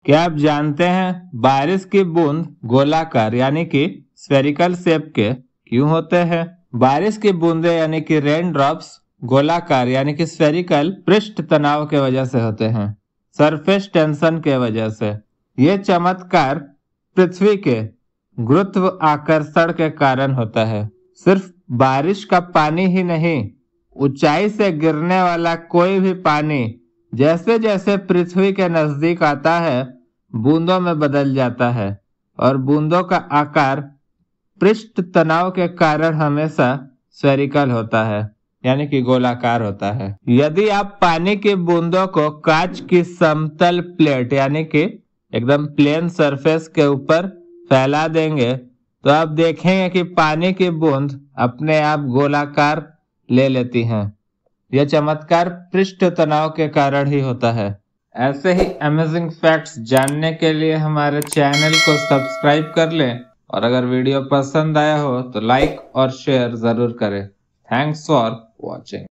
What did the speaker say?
क्या आप जानते हैं बारिश की बूंद गोलाकार यानी कि स्फेरिकल शेप के क्यों होते हैं? बारिश की बूंदें यानी कि रेन ड्रॉप्स गोलाकार यानी कि स्फेरिकल पृष्ठ तनाव के वजह से होते हैं, सरफेस टेंशन के वजह से। ये चमत्कार पृथ्वी के गुरुत्व आकर्षण के कारण होता है। सिर्फ बारिश का पानी ही नहीं, ऊंचाई से गिरने वाला कोई भी पानी जैसे जैसे पृथ्वी के नजदीक आता है बूंदों में बदल जाता है और बूंदों का आकार पृष्ठ तनाव के कारण हमेशा स्फेरिकल होता है यानी कि गोलाकार होता है। यदि आप पानी की बूंदों को कांच की समतल प्लेट यानी कि एकदम प्लेन सरफेस के ऊपर फैला देंगे तो आप देखेंगे कि पानी की बूंद अपने आप गोलाकार ले लेती हैं। यह चमत्कार पृष्ठ तनाव के कारण ही होता है। ऐसे ही अमेजिंग फैक्ट्स जानने के लिए हमारे चैनल को सब्सक्राइब कर लें और अगर वीडियो पसंद आया हो तो लाइक और शेयर जरूर करें। Thanks for watching.